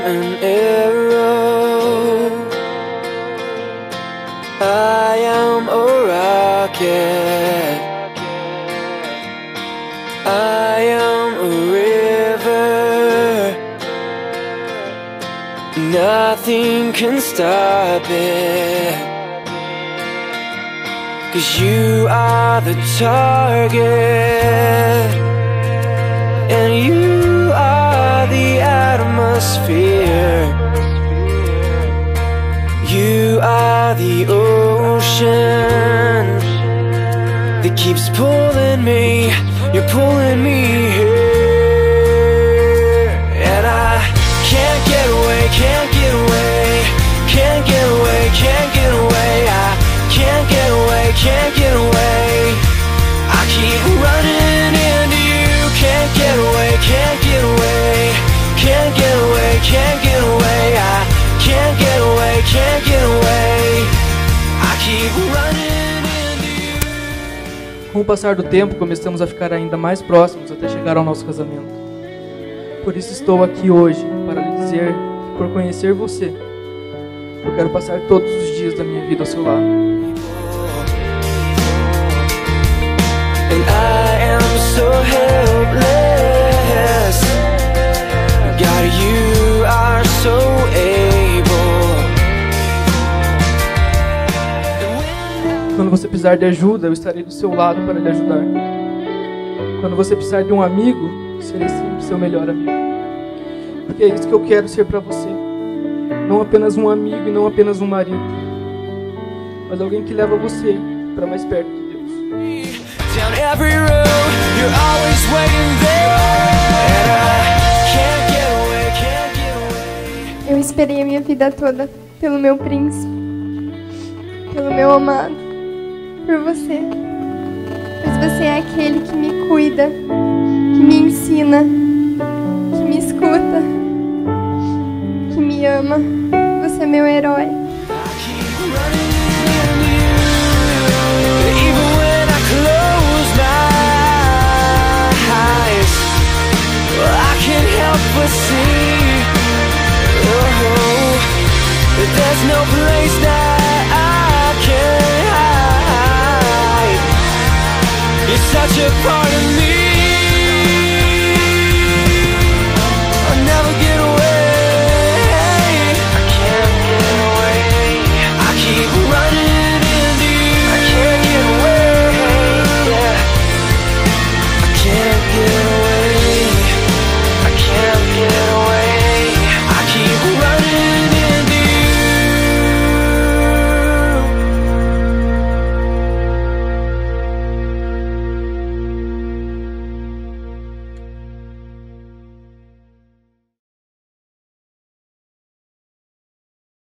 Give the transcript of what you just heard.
an arrow. I am a rocket. I am a river. Nothing can stop it. 'Cause you are the target, and you are the atmosphere. You are the ocean that keeps pulling me. You're pulling me here, and I can't get away, can't get away, can't get away, can't get away. I can't get away, can't get away. I keep running into you. Can't get away, can't get away, can't get away, can't get away. I can't get away, can't get away. I keep running into you. Com o passar do tempo, começamos a ficar ainda mais próximos até chegar ao nosso casamento. Por isso estou aqui hoje para lhe dizer que, por conhecer você, eu quero passar todos os dias da minha vida ao seu lado. And I am so helpless. God, you are so able. Quando você precisar de ajuda, eu estarei do seu lado para lhe ajudar. Quando você precisar de um amigo, serei sempre seu melhor amigo. Porque é isso que eu quero ser para você. Não apenas um amigo e não apenas um marido, mas alguém que leva você para mais perto de Deus. Down every road, you're always waiting there. And I can't get away, can't get away. Eu esperei a minha vida toda pelo meu príncipe, pelo meu amado, por você. Pois você é aquele que me cuida, que me ensina, que me escuta, que me ama. Você é meu herói. But see, oh, there's no place that I can hide. You're such a part of me.